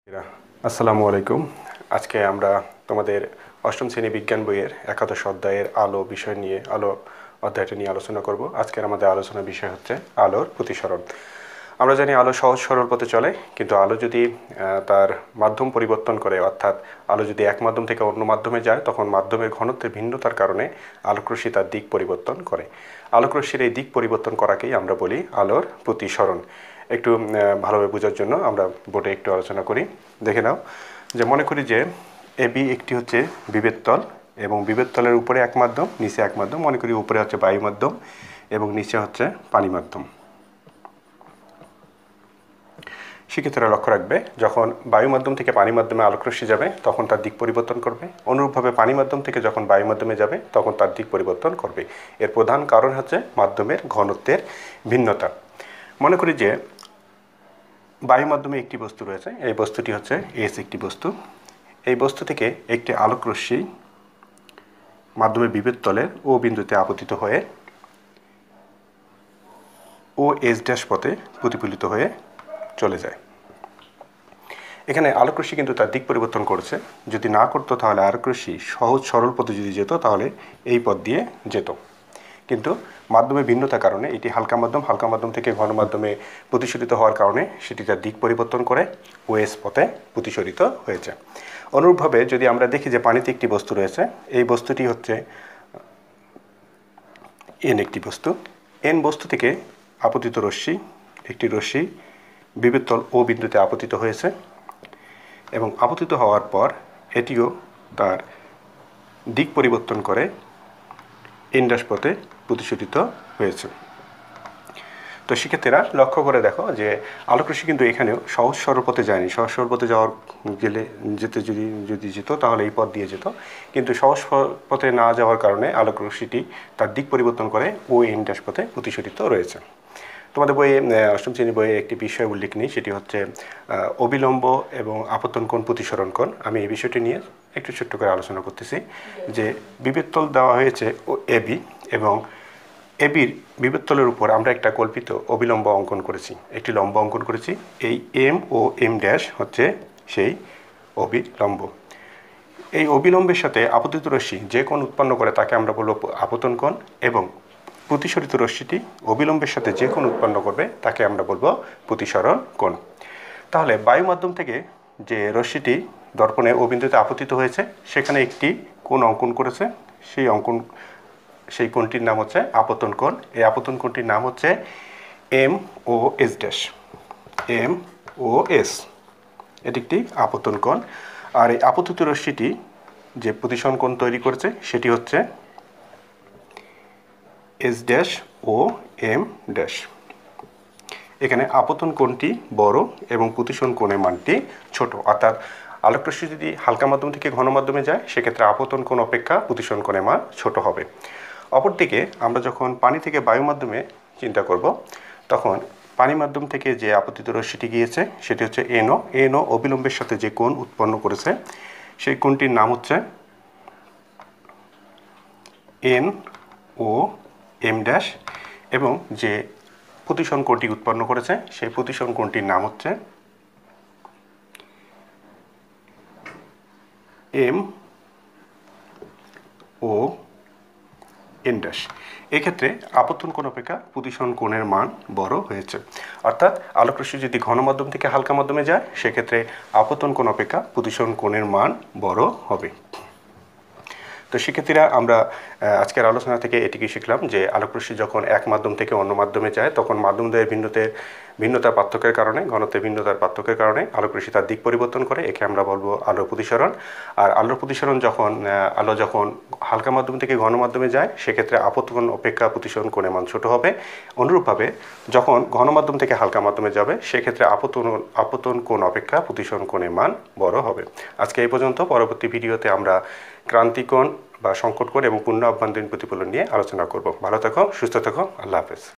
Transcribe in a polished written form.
আসসালামু আলাইকুম। আজকে আমরা তোমাদের অষ্টম শ্রেণী বিজ্ঞান বইয়ের একাদশ অধ্যায়ের আলো বিষয় নিয়ে অধ্যায়টা নিয়ে আলোচনা করব। আজকের আমাদের আলোচনার বিষয় হচ্ছে আলোর প্রতিসরণ। আমরা জানি আলো সহজ সরল পথে চলে, কিন্তু আলো যদি তার মাধ্যম পরিবর্তন করে, অর্থাৎ আলো যদি এক মাধ্যম থেকে অন্য মাধ্যমে যায়, তখন মাধ্যমের ঘনত্বের ভিন্নতার কারণে আলোকরশ্মি তার দিক পরিবর্তন করে। আলোকরশ্মির এই দিক পরিবর্তন করাকেই আমরা বলি আলোর প্রতিসরণ। একটু ভালোভাবে বোঝার জন্য আমরা বোর্ডে একটু আলোচনা করি। দেখে নাও, যে মনে করি যে এবি একটি হচ্ছে বিভেদ তল, এবং বিভেদ তলের উপরে এক মাধ্যম, নিচে এক মাধ্যম। মনে করি উপরে হচ্ছে বায়ু মাধ্যম এবং নিচে হচ্ছে পানি মাধ্যম। শিক্ষার্থীরা লক্ষ্য রাখবে, যখন বায়ু মাধ্যম থেকে পানি মাধ্যমে আলোকরশ্মি যাবে তখন তার দিক পরিবর্তন করবে। অনুরূপভাবে পানি মাধ্যম থেকে যখন বায়ু মাধ্যমে যাবে তখন তার দিক পরিবর্তন করবে। এর প্রধান কারণ হচ্ছে মাধ্যমের ঘনত্বের ভিন্নতা। মনে করি যে বায়ু মাধ্যমে একটি বস্তু রয়েছে, এই বস্তুটি হচ্ছে এস একটি বস্তু। এই বস্তু থেকে একটি আলোকরশ্মি মাধ্যমের বিভেদ তলের ও বিন্দুতে আপতিত হয়ে ও এস ড্যাশ পথে প্রতিফলিত হয়ে চলে যায়। এখানে আলোকরশ্মি কিন্তু তার দিক পরিবর্তন করেছে। যদি না করতো তাহলে আলোকরশ্মি সহজ সরল পথে যদি যেত তাহলে এই পথ দিয়ে যেত, কিন্তু মাধ্যমে ভিন্নতার কারণে এটি হালকা মাধ্যম থেকে ঘন মাধ্যমে প্রতিসরিত হওয়ার কারণে সেটি তার দিক পরিবর্তন করে ওএস পথে প্রতিসরিত হয়েছে। অনুরূপভাবে যদি আমরা দেখি যে পানিতে একটি বস্তু রয়েছে, এই বস্তুটি হচ্ছে এন একটি বস্তু। এন বস্তু থেকে আপতিত রশ্মি, একটি রশ্মি বিভেদ তল ও বিন্দুতে আপতিত হয়েছে, এবং আপতিত হওয়ার পর এটিও তার দিক পরিবর্তন করে এন ড্যাশ পথে প্রতিসরিত হয়েছে। তো শিক্ষার্থীরা লক্ষ্য করে দেখো যে আলোকরশ্মি কিন্তু এখানেও সহজ সরল পথে যায়নি। সহজ সরল পথে যদি যেত তাহলে এই পথ দিয়ে যেত, কিন্তু সহজ পথে না যাওয়ার কারণে আলোকরশ্মিটি তার দিক পরিবর্তন করে ও এন ড্যাশ পথে প্রতিসরিত রয়েছে। তোমাদের বইয়ে অষ্টম শ্রেণী বইয়ে একটি বিষয় উল্লেখ নেই, সেটি হচ্ছে অবিলম্ব এবং আপতন কোণ প্রতিসরণ কোণ। আমি এই বিষয়টি নিয়ে একটু ছোট্ট করে আলোচনা করতেছি। যে বিভেদ তল দেওয়া হয়েছে ও এবি, এবং এবির বিভেদ তলের উপর আমরা একটা কল্পিত অবিলম্ব অঙ্কন করেছি, একটি লম্ব অঙ্কন করেছি। এই এম ও এম ড্যাশ হচ্ছে সেই অবিলম্ব। এই অবিলম্বের সাথে আপতিত রশ্মি যে কোণ উৎপন্ন করে তাকে আমরা বলব আপতন কোণ, এবং প্রতিসরিত রশ্মিটি অবিলম্বের সাথে যে কোণ উৎপন্ন করবে তাকে আমরা বলবো প্রতিসরণ কোণ। তাহলে বায়ু মাধ্যম থেকে যে রশ্মিটি দর্পণে ও বিন্দুতে আপতিত হয়েছে, সেখানে একটি কোণ অঙ্কন করেছে। সেই কোণটির নাম হচ্ছে আপতন কোণ। এই আপতন কোণটির নাম হচ্ছে M O S dash, M O S. এটি একটি আপতন কোণ। আর এই আপতিত রশ্মিটি যে প্রতিসরণ কোণ তৈরি করেছে সেটি হচ্ছে S dash O M dash. এখানে আপতন কোণটি বড় এবং প্রতিসরণ কোণের মানটি ছোট। অর্থাৎ আলোকরশ্মি যদি হালকা মাধ্যম থেকে ঘন মাধ্যমে যায়, সেক্ষেত্রে আপতন কোণ অপেক্ষা প্রতিসরণ কোণের মান ছোট হবে। অপরদিকে আমরা যখন পানি থেকে বায়ু মাধ্যমে চিন্তা করব, তখন পানি মাধ্যম থেকে যে আপতিত রশ্মিটি গিয়েছে সেটি হচ্ছে এনও অবিলম্বের সাথে যে কোণ উৎপন্ন করেছে সেই কোণটির নাম হচ্ছে এন ও এম ড্যাশ, এবং যে প্রতিসরণ কোণটি উৎপন্ন করেছে সেই প্রতিসরণ কোণটির নাম হচ্ছে এম ও এন ড্যাশ। এক্ষেত্রে আপতন কোণ অপেক্ষা প্রতিসরণ কোণের মান বড় হয়েছে। অর্থাৎ আলোকরশ্মি যদি ঘন মাধ্যম থেকে হালকা মাধ্যমে যায়, সেক্ষেত্রে আপতন কোণ অপেক্ষা প্রতিসরণ কোণের মান বড় হবে। তো শিক্ষার্থীরা, আমরা আজকের আলোচনা থেকে এটিকে শিখলাম যে আলোকরশ্মি যখন এক মাধ্যম থেকে অন্য মাধ্যমে যায়, তখন মাধ্যমদ্বয়ের ভিন্নতার পার্থক্যের কারণে, ঘনত্বের ভিন্নতার পার্থক্যের কারণে আলোকরশ্মি তার দিক পরিবর্তন করে। একে আমরা বলবো আলোর প্রতিসরণ। আর আলোর প্রতিসরণ আলো যখন হালকা মাধ্যম থেকে ঘন মাধ্যমে যায়, সেক্ষেত্রে আপতন অপেক্ষা প্রতিসরণ কোণের মান ছোট হবে। অনুরূপভাবে যখন ঘন মাধ্যম থেকে হালকা মাধ্যমে যাবে, সেক্ষেত্রে আপতন কোণ অপেক্ষা প্রতিসরণ কোণের মান বড় হবে। আজকে এই পর্যন্ত। পরবর্তী ভিডিওতে আমরা ক্রান্তিকোণ বা সংকট কোণ এবং পূর্ণ অভ্যন্তরীণ প্রতিফলন নিয়ে আলোচনা করব। ভালো থাকো, সুস্থ থাকো, আল্লাহ হাফেজ।